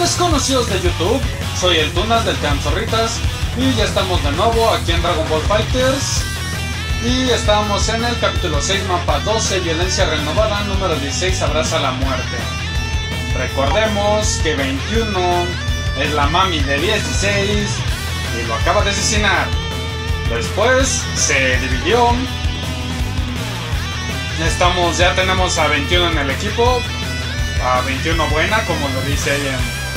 Desconocidos de YouTube, soy el Tunas del Clan Zorritas y ya estamos de nuevo aquí en Dragon Ball Fighters y estamos en el capítulo 6, mapa 12, violencia renovada, número 16, abraza la muerte. Recordemos que 21 es la mami de 16 y lo acaba de asesinar. Después se dividió. Ya tenemos a 21 en el equipo, a 21 buena, como lo dice ahí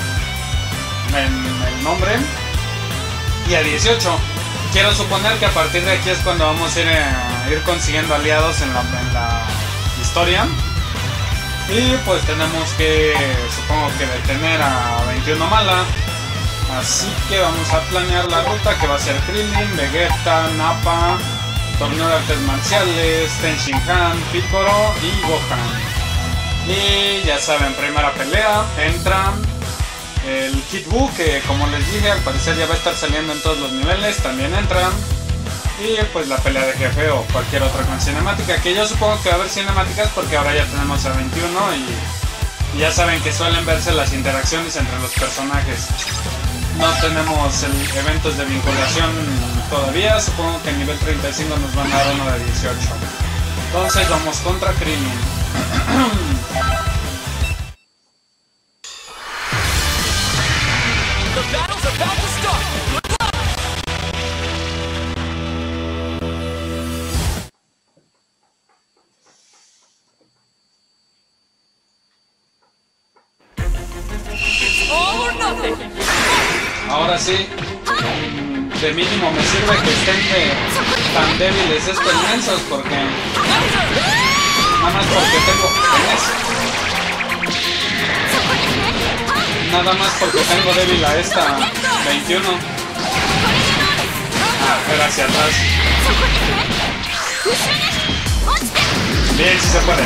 en el nombre, y a 18. Quiero suponer que a partir de aquí es cuando vamos a ir consiguiendo aliados en la historia. Y pues tenemos que, supongo que detener a 21 mala. Así que vamos a planear la ruta, que va a ser Krillin, Vegeta, Nappa, torneo de artes marciales, Ten Shinhan, Piccolo y Gohan. Y ya saben, primera pelea, entra el Kid Buu, que como les dije, al parecer ya va a estar saliendo en todos los niveles, también entra. Y pues la pelea de jefe o cualquier otra con cinemática, que yo supongo que va a haber cinemáticas porque ahora ya tenemos a 21 y ya saben que suelen verse las interacciones entre los personajes. No tenemos eventos de vinculación todavía, supongo que en nivel 35 nos van a dar uno de 18. Entonces vamos contra Krillin. Ahora sí, de mínimo me sirve que estén tan débiles estos mensos, porque nada más porque tengo débil a esta 21. Pero hacia atrás. Bien, si se puede.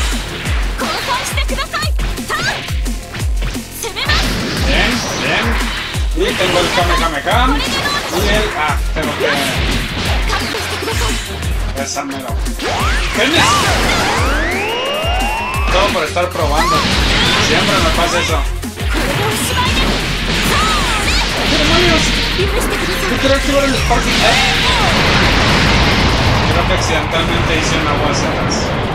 Bien, bien. Y tengo el Kamehameha. Y el... tengo que... Esa mero. ¡Genes! Todo por estar probando. Siempre me pasa eso. ¡Qué demonios! Yo quiero activar el Sparking. Creo que accidentalmente hice una agua hacia atrás.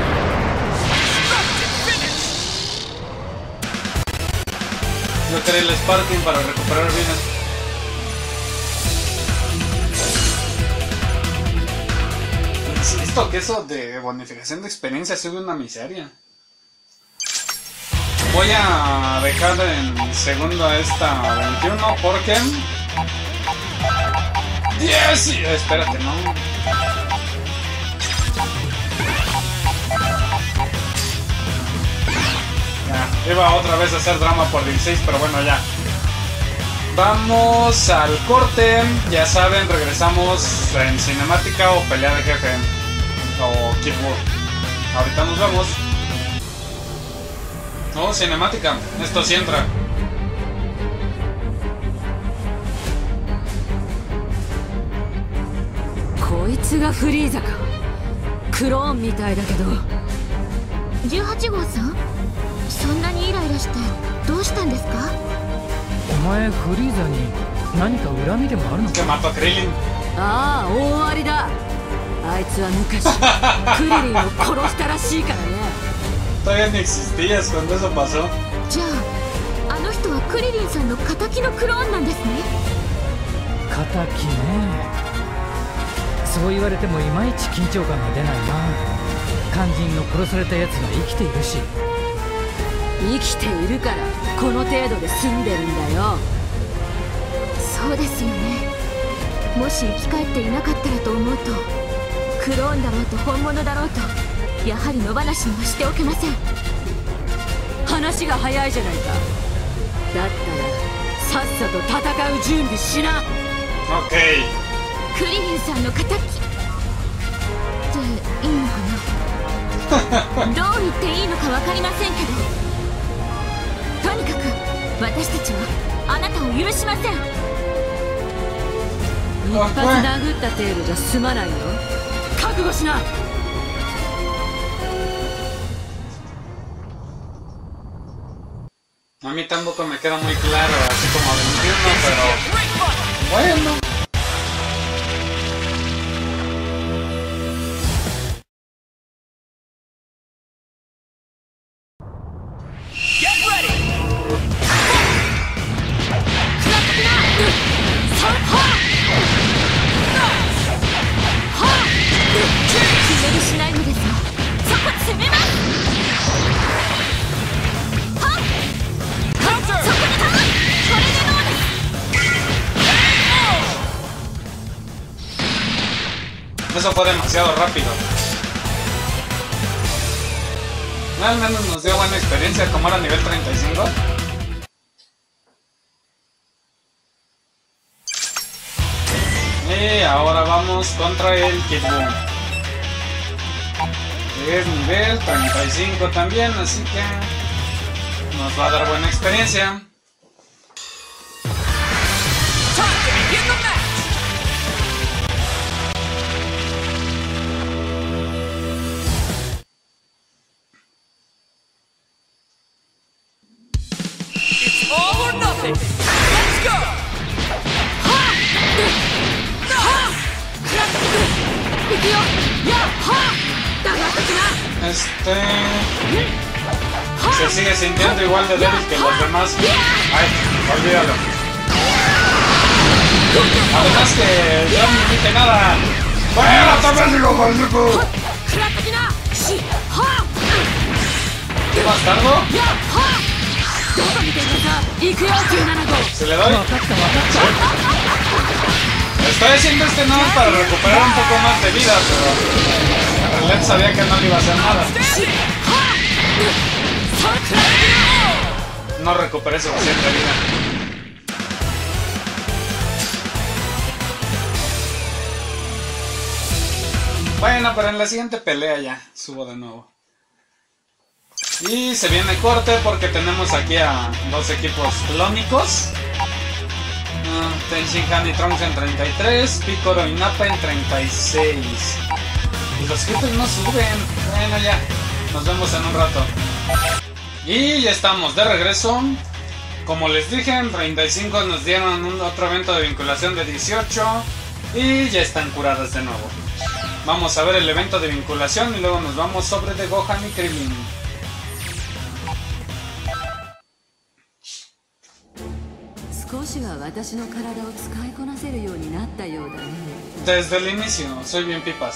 Yo quería el Sparking para recuperar vidas. Insisto que eso de bonificación de experiencia ha sido una miseria. Voy a dejar en segundo a esta 21 porque... ¡Yes! Espérate, no. Iba otra vez a hacer drama por 16, pero bueno, ya. Vamos al corte. Ya saben, regresamos en cinemática o pelea de jefe. O Kid Buu. Ahorita nos vemos. No, cinemática. Esto sí entra. こいつがフリーザか。クローンみたいだけど。 18号さん、そんなにイライラしてどうしたんですか？ お前フリーザに何か恨みでもあるのか？ ああ、大ありだ。あいつは昔クリリンを殺したらしいからね。 Todavía ni existías cuando eso pasó. じゃあ、あの人はクリリンさんの仇のクローンなんですね。 仇ね。そう言われてもいまいち緊張感が出ないな。肝心の殺された奴が生きているし。 生きているからこの程度で済んでるんだよ。 そうですよね。もし生き返っていなかったらと思うと、クローンだろうと本物だろうと、やはり野放しにはしておけません。 話が早いじゃないか。だったらさっさと戦う準備しな。 OK。 クリリンさんの仇でいいのかな。どう言っていいのか分かりませんけど、とにかく私たちはあなたを許しません。 一発殴った程度じゃ済まないよ。覚悟しな。 A mí tampoco me queda muy claro, así como 21, pero bueno. Eso fue demasiado rápido. Al menos nos dio buena experiencia, como era nivel 35. Y ahora vamos contra el Kid Buu. Es nivel 35 también, así que nos va a dar buena experiencia. Se sigue sintiendo igual de débil que los demás. Ay, olvídalo. Además que yo no dije nada. ¡Fuera, tómenselo, maldito! ¿Qué bastardo? ¿Se le doy? Estoy haciendo este no para recuperar un poco más de vida, pero en realidad sabía que no le iba a hacer nada. No recuperé suficiente vida. Bueno, pero en la siguiente pelea ya subo de nuevo. Y se viene corte porque tenemos aquí a dos equipos clónicos. Tenshinhan y Trunks en 33, Piccolo y Nappa en 36. Y los jefes no suben. Bueno, ya, nos vemos en un rato. Y ya estamos de regreso. Como les dije, en 35 nos dieron otro evento de vinculación de 18. Y ya están curadas de nuevo. Vamos a ver el evento de vinculación y luego nos vamos sobre de Gohan y Krillin. Desde el inicio, soy bien pipas.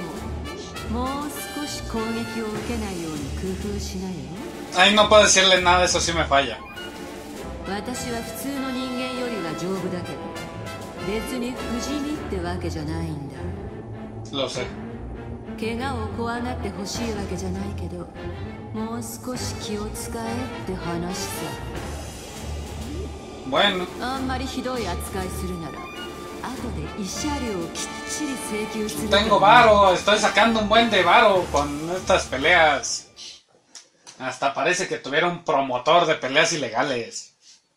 Ay, no puedo decirle nada, eso sí me falla. Lo sé. Bueno. Tengo varo, estoy sacando un buen de varo con estas peleas. Hasta parece que tuviera un promotor de peleas ilegales.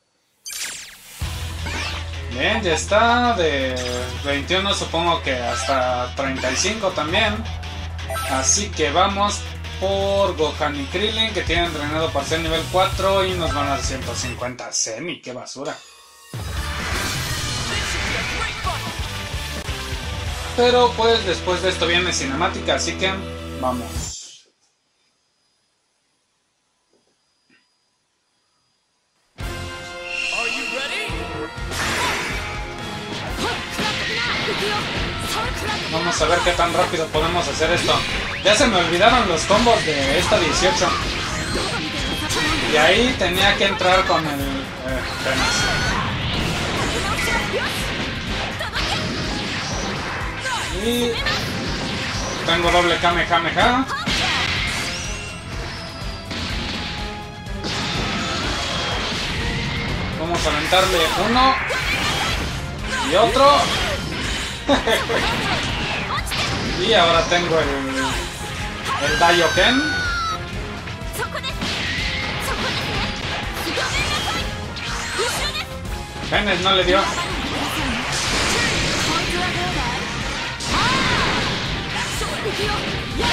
Bien, ya está. De 21 supongo que hasta 35 también. Así que vamos por Gohan y Krillin, que tienen entrenado para ser nivel 4 y nos van a dar 150 semi. ¡Qué basura! Pero pues después de esto viene cinemática, así que vamos. Vamos a ver qué tan rápido podemos hacer esto. Ya se me olvidaron los combos de esta 18. Y ahí tenía que entrar con el tenis. Y tengo doble Kamehameha. Vamos a aventarle uno y otro. Y ahora tengo el Daioken. Genes no le dio.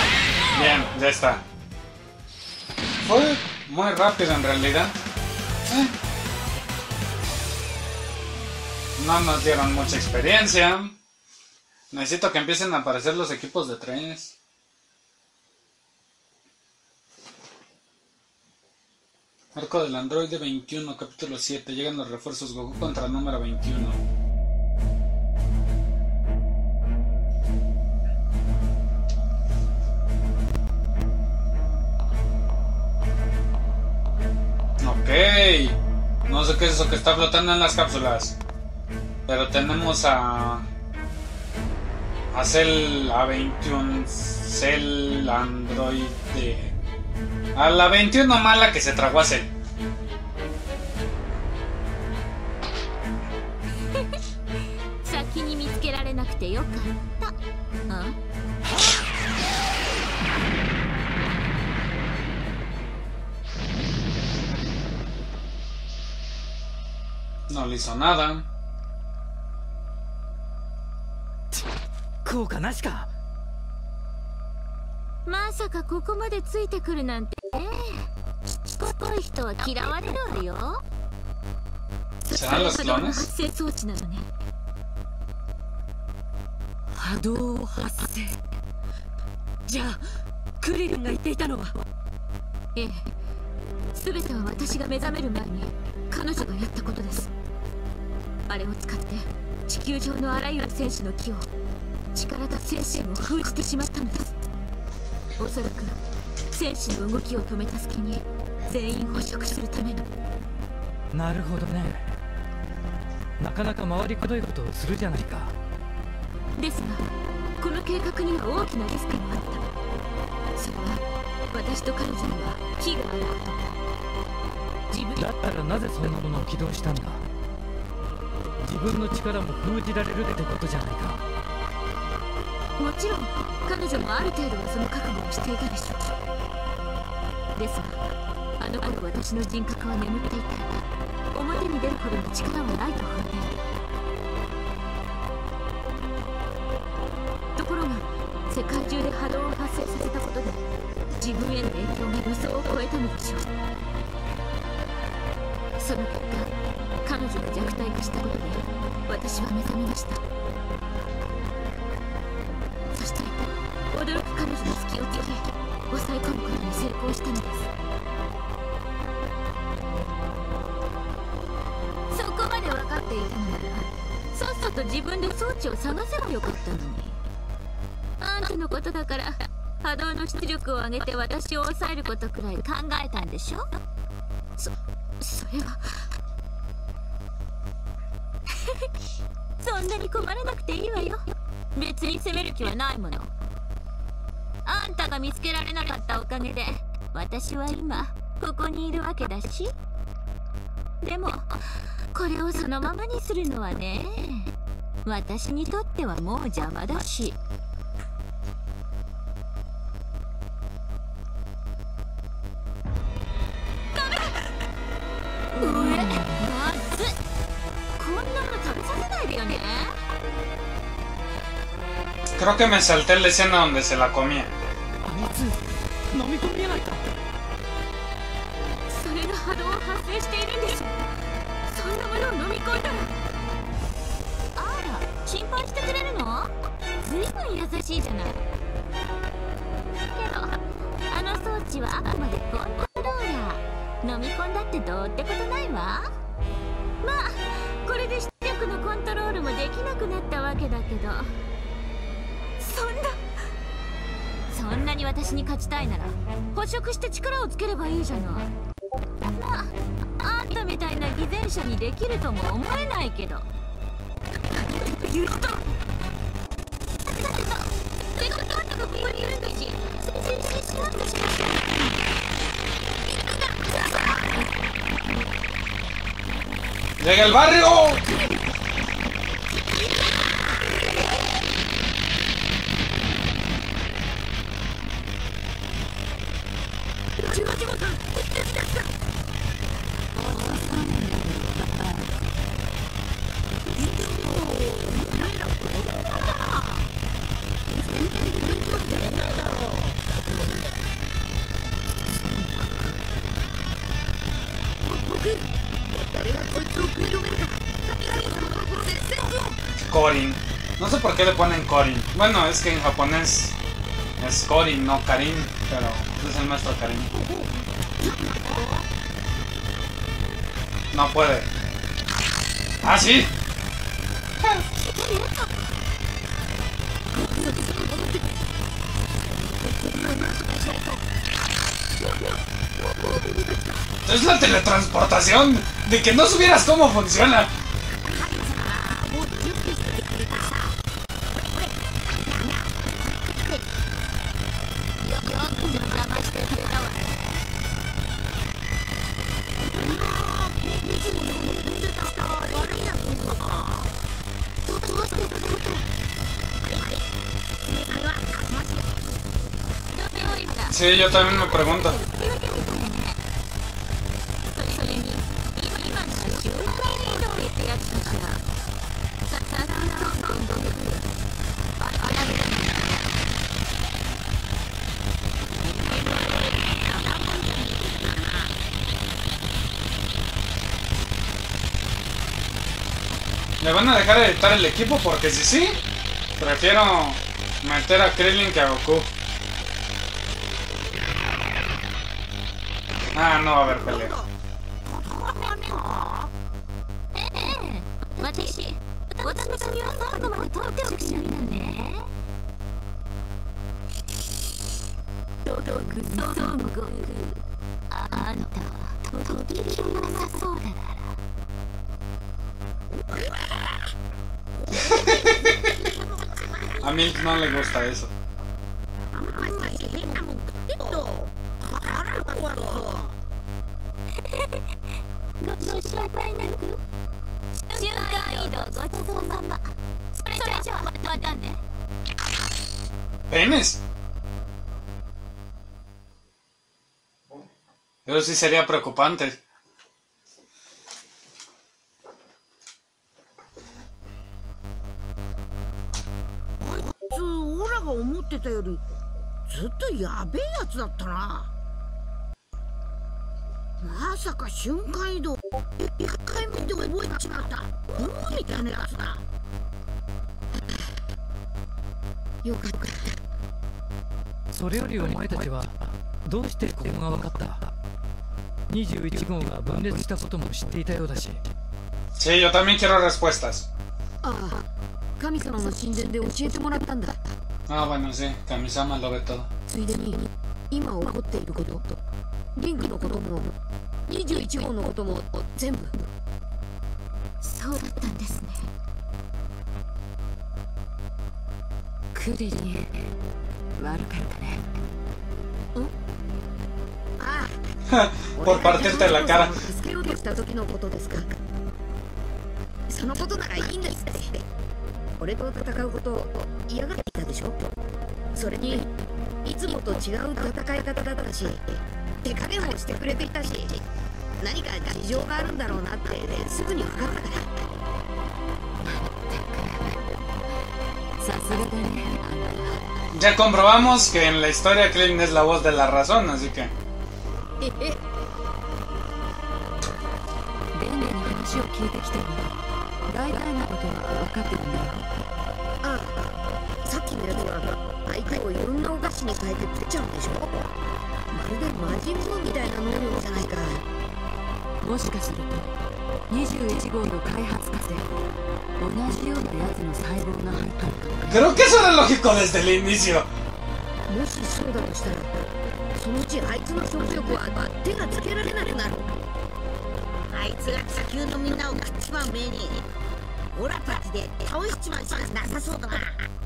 Bien, ya está. Fue muy rápido en realidad. No nos dieron mucha experiencia. Necesito que empiecen a aparecer los equipos de 3. Arco del androide 21, capítulo 7. Llegan los refuerzos Goku contra el número 21. Ok. No sé qué es eso que está flotando en las cápsulas. Pero tenemos a Cell A21, Cell androide. A la 21 mala que se tragó a Cell. 先に見つけられなくてよかったあ No le hizo nada. 効果なしか。 まさかここまでついてくるなんてね。しつこい人は嫌われるわよ。 ¿Serán los 波動の clones? 発生装置なのね。 波動発生。じゃあクリリンが言っていたのは。 ええ、全ては私が目覚める前に彼女がやったことです。あれを使って地球上のあらゆる戦士の気を、力と精神を封じてしまったのです。おそらく戦士の動きを止めた隙に全員捕食するための。 なるほどね。なかなか回りくどいことをするじゃないか。 ですがこの計画には大きなリスクもあった。それは私と彼女には非があること。自分だったらなぜそんなものを起動したんだ。自分の力も封じられるってことじゃないか。 もちろん彼女もある程度はその覚悟をしていたでしょう。ですがあの頃私の人格は眠っていて表に出るほどの力はないと踏んでいる。ところが世界中で波動を発生させたことで自分への影響が予想を超えたのでしょう。その結果彼女が弱体化したことで私は目覚めました。そして驚く彼女の隙を突き抑え込むことに成功したのです。そこまで分かっていたのならさっさと自分で装置を探せばよかったのに。あんたのことだから波動の出力を上げて私を抑えることくらい考えたんでしょ。それはそんなに困らなくていいわよ。別に責める気はないもの。あんたが見つけられなかったおかげで私は今ここにいるわけだし。でもこれをそのままにするのはね、私にとってはもう邪魔だし。まずこんなもの食べさせないでよね。 Creo que me salté la escena donde se la comía. あいつ飲み込みやないか。 それが波動を発生しているんです。そんなものを飲み込んだら。あら、心配してくれるの？ずいぶん優しいじゃない。けどあの装置はあくまでコントローラー。飲み込んだってどうってことないわ。まあこれで出力のコントロールもできなくなったわけだけど。そんなに私に勝ちたいなら捕食して力をつければいいじゃない。まああんたみたいな偽善者にできるとも思えないけど。言った。だってさ、それがあんたがここにいるんだし、全然知らんでしょ。 ¡Llega el barrio! Corin. No sé por qué le ponen Corin. Bueno, es que en japonés es Corin, no Karin, pero es el maestro Karin. No puede. ¡Ah, sí! Es la teletransportación. De que no supieras cómo funciona. Sí, yo también me pregunto. ¿Me van a dejar editar el equipo? Porque si sí, prefiero meter a Krillin que a Goku. Ah, no va a haber pelea. A Milk no le gusta eso. ¿Penes? Eso sí sería preocupante. ってたよりずっとやべえやつだったな。まさか瞬間移動一回見て覚えちまったブーみたいなやつだ。よかった。 それよりお前たちはどうしてここが分かった？ 21号が分裂したことも知っていたようだし。 Sí, yo también quiero respuestas. ああ、神様の神殿で教えてもらったんだ。 Ah, bueno, sí, Kami-sama lo ve todo. ついでに今起こっていることとリンクのことも21号のことも全部。 そうだったんですね。 クリリン悪かったね。 Por partirte la cara. 助けようとした時のことですか。そのことならいいんですって。俺と戦うことを嫌がっていたでしょ。それにいつもと違う戦い方だったし手加減もしてくれていたし、何か事情があるんだろうなってすぐに分かったから。さすがだね。 Ya comprobamos que en la historia Krillin es la voz de la razón, así que... レンレに話を聞いてきても大体のことは分かってるんだよ。ああ、さっきのやつは相手をいろんなお菓子に変えて食っちゃうんでしょ。まるで魔人ブーみたいな能力じゃないか。もしかすると21号の開発過程同じようなやつの細胞が入ってるかも。 Creo que eso era lógico desde el inicio. もしそうだとしたらそのうちあいつの食欲は手がつけられなくなる。 あいつが地球のみんなを食っちまう前にオラたちで倒しちまうしかなさそうだな。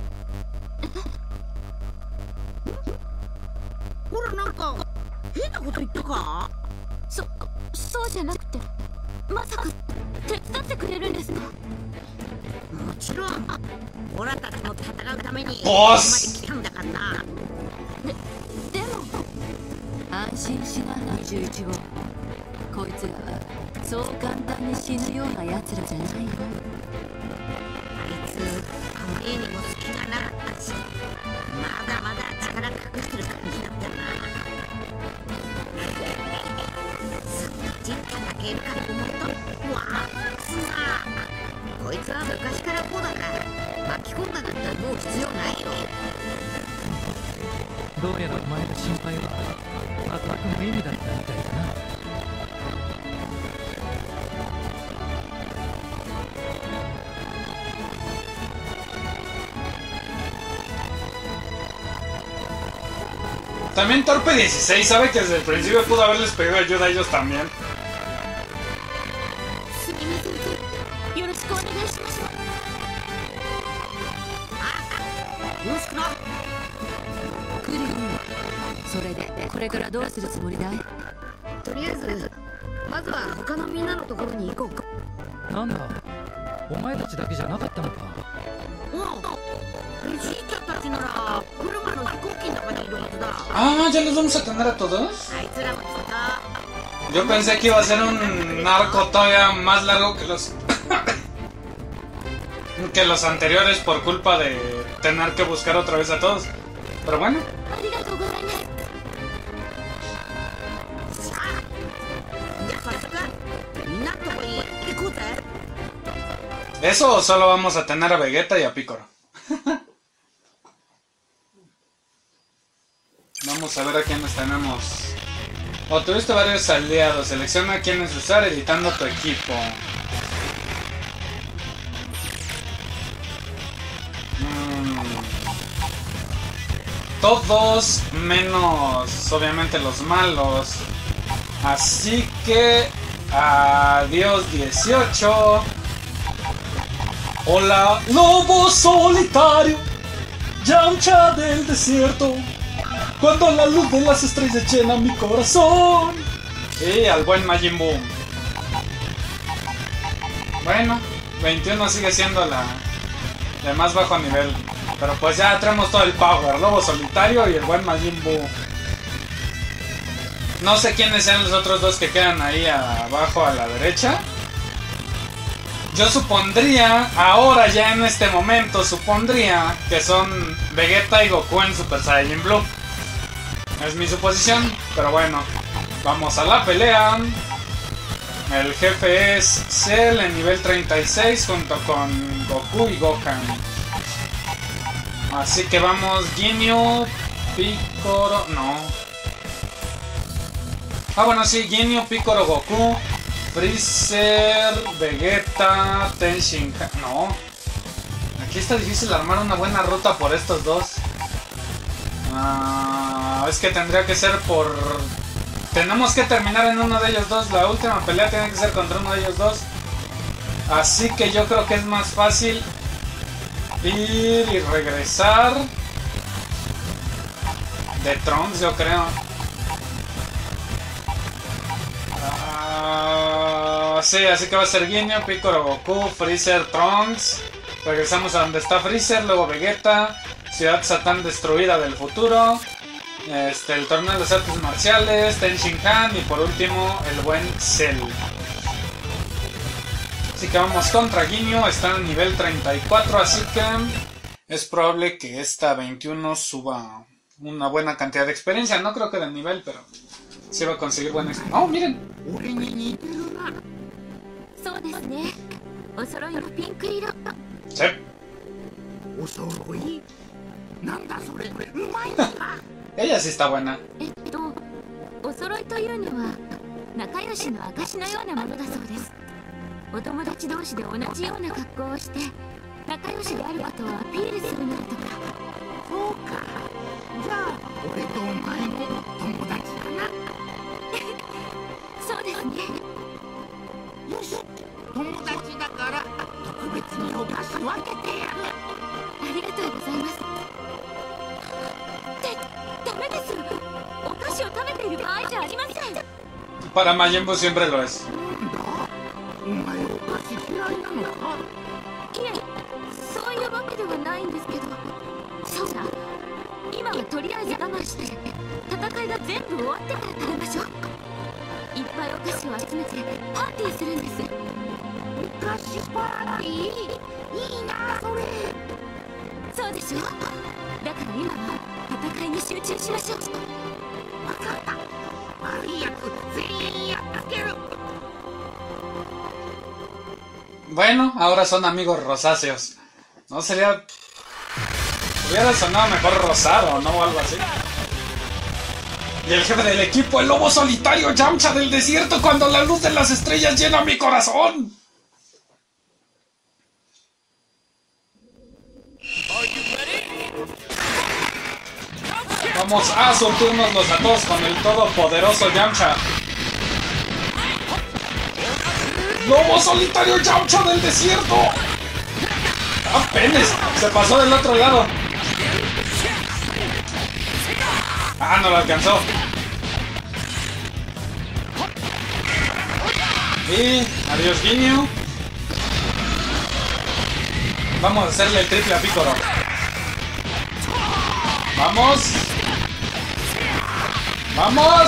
ほらなんか変なこと言ったか。 そうじゃなくて、まさか手伝ってくれるんですか。 もちろんオラたちも戦うためにこボこスまで来たんだからな。 でも安心しな21号。こいつらはそう簡単に死ぬようなやつらじゃないよ。 あいつ家にも隙がなかったし、まだまだ力隠してる感じだったな。すっごい叩けるかと思うとさ昔からこうだから巻き込んだなんてもう必要ないよ。 どうやらお前の心配は全く無意味だったみたいだな。 También Torpe 16 sabe que desde el principio pudo haberles pedido ayuda a ellos también. すみません、よろしくお願いします。 よろしくな。 クリリン、それでこれからどうするつもりだい？ とりあえずまずは他のみんなのところに行こうか。 なんだ、お前たちだけじゃなかったのか。 じいちゃんたちなら車の飛行機の中にいるはずだ。 Ah, ¿ya los vamos a tener a todos? あいつらも来た。 Yo pensé que iba a ser un narco todavía más largo que los que los anteriores por culpa de tener que buscar otra vez a todos. Pero bueno. ありがとうございます。 さあ、じゃあ早速みんなのとこに行こうぜ。 ¿Eso o solo vamos a tener a Vegeta y a Piccolo? Vamos a ver a quiénes tenemos. O tuviste varios aliados. Selecciona a quiénes usar editando tu equipo. Todos menos obviamente los malos. Así que adiós 18. Hola, lobo solitario, Yamcha del desierto, cuando la luz de las estrellas llena mi corazón. Y al buen Majin Buu. Bueno, 21 sigue siendo la de más bajo nivel. Pero pues ya traemos todo el power, lobo solitario y el buen Majin Buu. No sé quiénes sean los otros dos que quedan ahí abajo a la derecha. Yo supondría, ahora ya en este momento, supondría que son Vegeta y Goku en Super Saiyan Blue. Es mi suposición, pero bueno. Vamos a la pelea. El jefe es Cell en nivel 36 junto con Goku y Gohan. Así que vamos Ginyu, Piccolo... no. Ah, bueno, sí, Ginyu, Piccolo, Goku... Freezer, Vegeta, Ten Shinhan... no. Aquí está difícil armar una buena ruta por estos dos. Es que tendría que ser por... tenemos que terminar en uno de ellos dos. La última pelea tiene que ser contra uno de ellos dos. Así que yo creo que es más fácil ir y regresar de Trunks, yo creo. Sí, así que va a ser Ginyu, Piccolo, Goku, Freezer, Trunks. Regresamos a donde está Freezer, luego Vegeta, Ciudad Satán destruida del futuro, el torneo de las artes marciales, Ten Shinhan y por último el buen Cell. Así que vamos contra Ginyu, está en nivel 34, así que es probable que esta 21 suba una buena cantidad de experiencia. No creo que de nivel, pero sí va a conseguir buena experiencia. ¡Oh, miren! そうですね。お揃いのピンク色。 Sí. お揃い？なんだそれ、うまいんだ。 Ella sí está buena. お揃いというのは仲良しの証のようなものだそうです。お友達同士で同じような格好をして仲良しであることをアピールするのだとか。そうか。じゃあ俺とお前も友達かな。そうですね。よし、友達だから特別にお菓子分けてやる。ありがとうございます。ダメです。お菓子を食べている場合じゃありません。 Para Majin Buu siempre lo es. お前お菓子嫌いなのか？ いえ、そういうわけではないんですけど。そうだ、今はとりあえず我慢して戦いが全部終わってから食べましょう。いっぱいお菓子を集めてパーティーするんです。お菓子パーティー？いいなそれ。そうでしょ。だから今は戦いに集中しましょう。分かった。悪いやつ全員やっつける。 Bueno, ahora son amigos rosáceos. No sería... Hubiera sonado mejor rosado, ¿no? O algo así. Y el jefe del equipo, el lobo solitario Yamcha del desierto, cuando la luz de las estrellas llena mi corazón. Vamos a surtirnos a todos con el todopoderoso Yamcha. ¡Lobo solitario Yamcha del desierto! ¡Ah, penes! Se pasó del otro lado. ¡Ah, no lo alcanzó! Y... adiós, Ginyu. Vamos a hacerle el triple a Piccolo. ¡Vamos! ¡Vamos!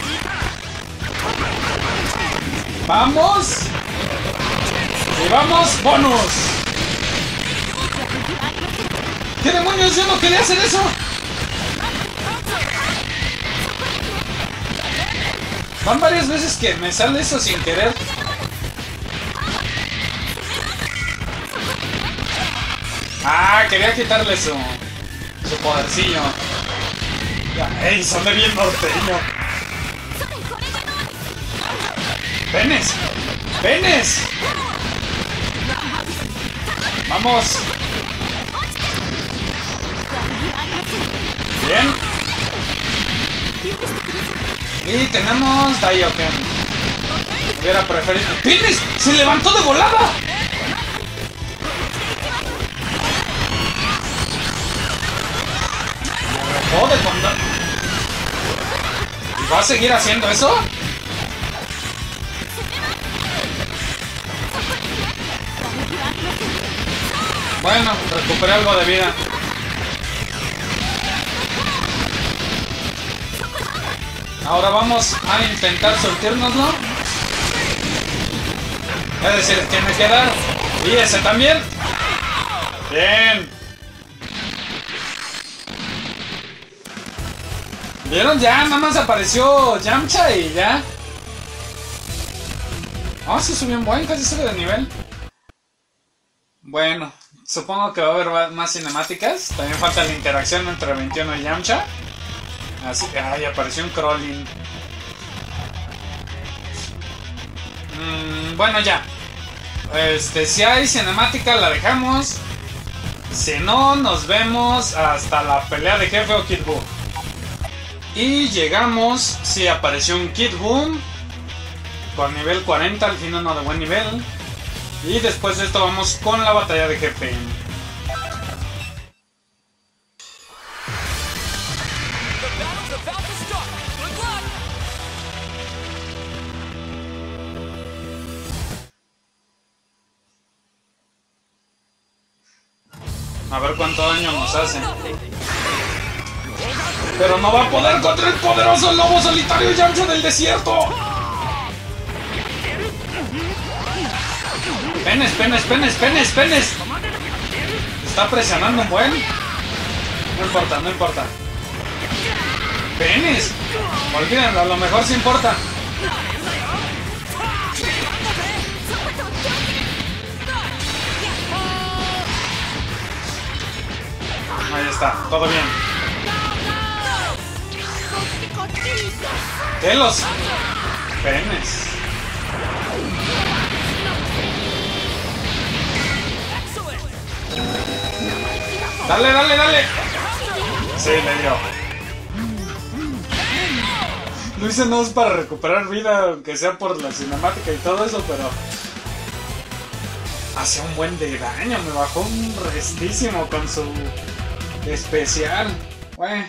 ¡Vamos! ¡Y vamos! ¡Bonus! ¿Qué demonios? Yo no quería hacer eso. Van varias veces que me sale eso sin querer. Ah, quería quitarle su podercillo. ¡Ey, son de bien norteño! ¡Penes! ¡Penes! ¡Vamos! Bien. Y tenemos Daioken. Hubiera preferido... ¡Penes! ¡Se levantó de volada! ¡Joder, condón! ¿Va a seguir haciendo eso? Bueno, recuperé algo de vida. Ahora vamos a intentar surtirnoslo. Es decir, tiene que dar. Y ese también. Bien. ¿Vieron? Ya, nada más apareció Yamcha y ya. Ah, sí subió un buen, casi sube de nivel. Bueno, supongo que va a haber más cinemáticas. También falta la interacción entre 21 y Yamcha. Así que, ay, apareció un crawling. Bueno, ya. Si hay cinemática la dejamos. Si no, nos vemos hasta la pelea de jefe o Kid Buu. Y llegamos, sí, apareció un Kid Buu con nivel 40, al fin uno de buen nivel. Y después de esto vamos con la batalla de jefe. A ver cuánto daño nos hace. Pero no va a poder contra el poderoso lobo solitario Yamcha del desierto. Penes, penes, penes, penes, penes. Está presionando un buen. No importa, no importa. Penes. Olvídenlo, a lo mejor sí importa. Ahí está, todo bien. ¿Qué los penes? Dale, dale, dale. Sí, le dio. Lo hice no es para recuperar vida, aunque sea por la cinemática y todo eso, pero hace un buen de daño. Me bajó un restísimo con su especial. Bueno.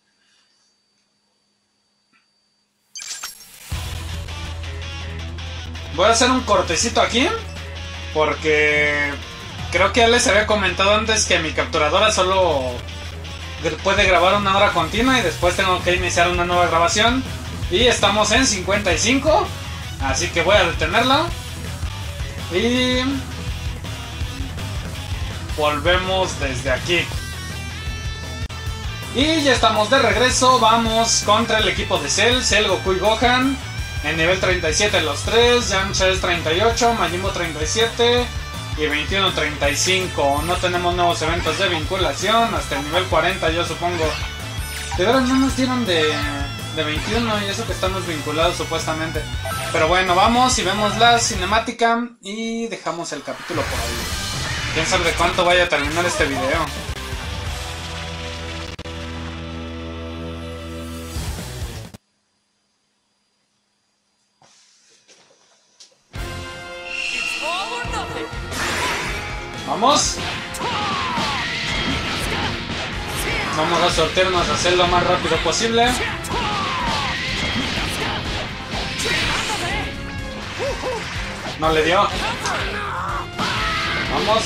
Voy a hacer un cortecito aquí, porque creo que ya les había comentado antes que mi capturadora solo puede grabar 1 hora continua y después tengo que iniciar una nueva grabación. Y estamos en 55, así que voy a detenerla. Y volvemos desde aquí. Y ya estamos de regreso, vamos contra el equipo de Cell, Goku y Gohan. En nivel 37 los tres, Yamcha es 38, Majin Buu 37, y 21:35. No tenemos nuevos eventos de vinculación hasta el nivel 40, yo supongo. De verdad no nos dieron de 21 y eso que estamos vinculados supuestamente. Pero bueno, vamos y vemos la cinemática y dejamos el capítulo por ahí. Quién sabe de cuánto vaya a terminar este video. Vamos. Vamos a sortearnos a hacer lo más rápido posible. No le dio. Vamos.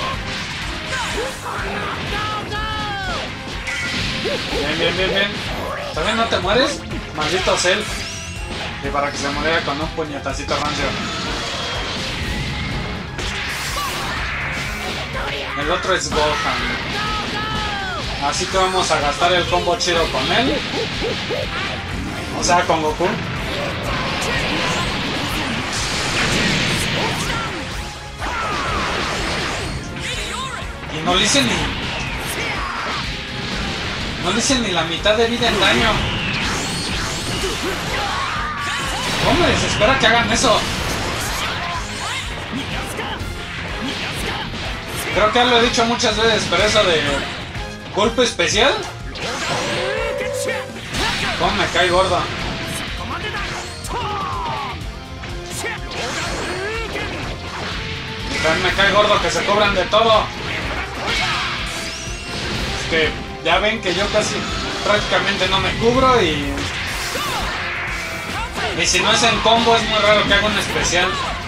Bien, bien, bien, bien. ¿Todavía no te mueres? Maldito Cell. Y para que se muriera con un puñetacito rancio. El otro es Gohan. Así que vamos a gastar el combo chido con él. O sea, con Goku. Y no le hice ni... No le hice ni la mitad de vida en daño. ¿Cómo me desespera que hagan eso? Creo que ya lo he dicho muchas veces, pero eso de golpe especial, ¿cómo me cae gordo? También me cae gordo que se cobran de todo. Es que ya ven que yo casi prácticamente no me cubro y si no es en combo es muy raro que haga un especial.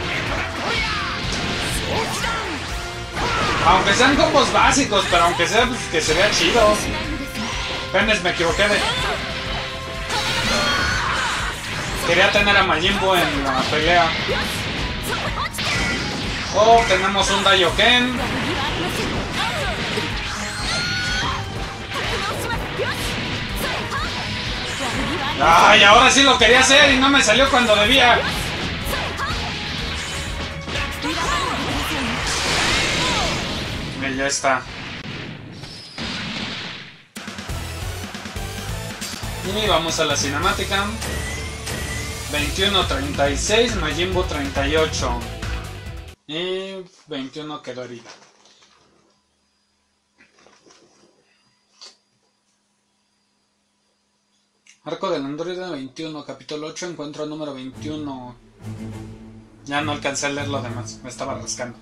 Aunque sean combos básicos, pero aunque sea, pues, que se vea chido. Penes, me equivoqué de... Quería tener a Majin Buu en la pelea. Oh, tenemos un Daioken. Ay, ahora sí lo quería hacer y no me salió cuando debía. Y ya está. Y vamos a la cinemática. 21:36, Majin Buu 38. Y 21 quedó herida. Arco del androide 21, capítulo 8, encuentro número 21. Ya no alcancé a leer lo demás, me estaba rascando.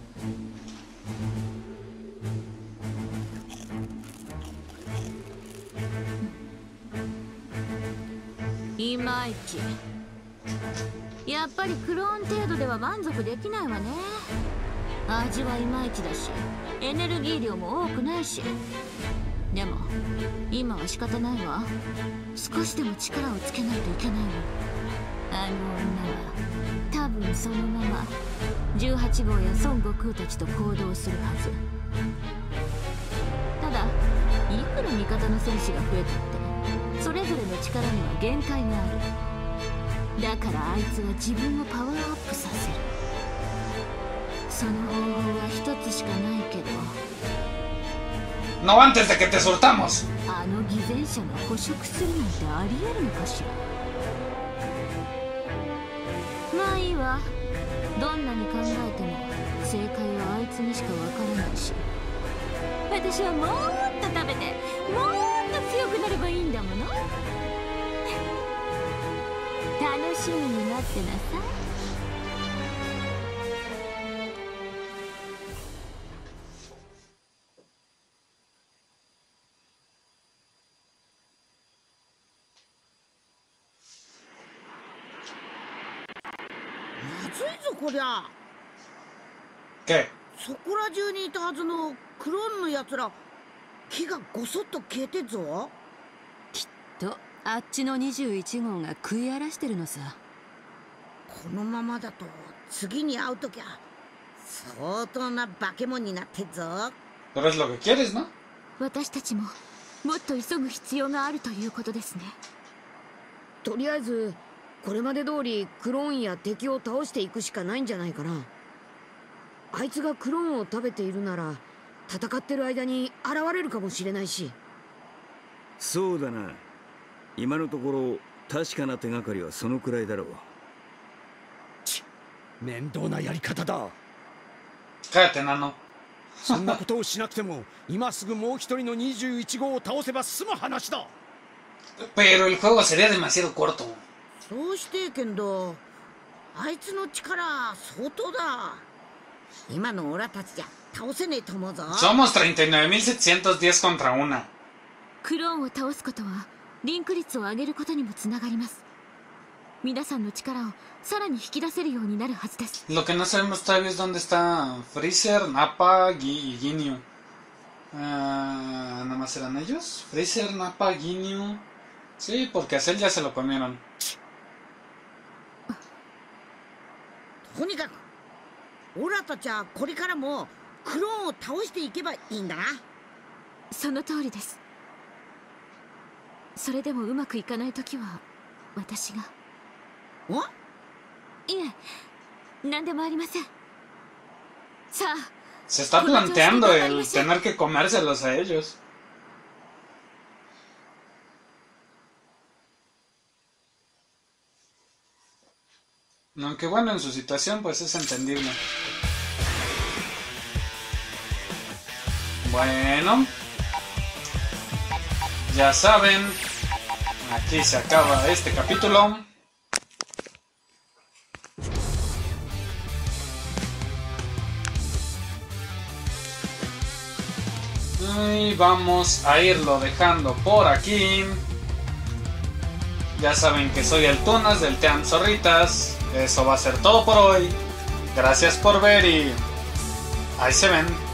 いまいち。やっぱりクローン程度では満足できないわね。味はいまいちだし、エネルギー量も多くないし。でも今は仕方ないわ。少しでも力をつけないといけないわ。あの女は多分そのまま18号や孫悟空たちと行動するはず。ただいくら味方の戦士が増えたってそれぞれの力には限界がある。だからあいつは自分をパワーアップさせる。その方法は一つしかないけど。 No antes de que te soltamos. あの偽善者が捕食するなんてありえるのかしら。まあいいわ。どんなに考えても正解はあいつにしかわからないし。私はもっと食べてもっと強くなればいいんだもの。楽しみになってなさい。 まずいぞこりゃ。 ¿Qué? そこら中にいたはずのクローンのやつら、木がごそっと消えてっぞ。 きっとあっちの21号が食い荒らしてるのさ。 このままだと次に会うときゃ相当な化け物になってっぞ。 Pero es lo que quieres, ¿no? 私たちももっと急ぐ必要があるということですね。 とりあえずこれまで通りクローンや敵を倒していくしかないんじゃないかな。 あいつがクローンを食べているなら戦ってる間に現れるかもしれないし。 そうだな。今のところ確かな手がかりはそのくらいだろう。 面倒なやり方だ。 Cállate, nano. そんなことをしなくても今すぐもう一人の21号を倒せば済む話だ。 Pero el juego sería demasiado corto. そうしてけんど、あいつの力相当だ。今のオラたちじゃ倒せねえと思うぞ。 Somos 39.710 contra 1. クローンを倒すことはリンク率を上げることにもつながります。皆さんの力をさらに引き出せるようになるはずです。 Lo que no sabemos todavía es dónde está Freezer, Nappa y Ginyu. Nada más eran ellos. Freezer, Nappa, Ginyu. Sí, porque a Cell ya se lo comieron. とにかくオラたちはこれからもクローンを倒していけばいいんだな。 その通りです。それでもうまくいかないときは私が。 お？ いえ、何でもありません。さあ、 Se está planteando el tener que comérselos a ellos. Aunque bueno, en su situación pues es entendible. Bueno, ya saben, aquí se acaba este capítulo. Y vamos a irlo dejando por aquí. Ya saben que soy el Tunas del Team Zorritas. Eso va a ser todo por hoy. Gracias por ver y ahí se ven.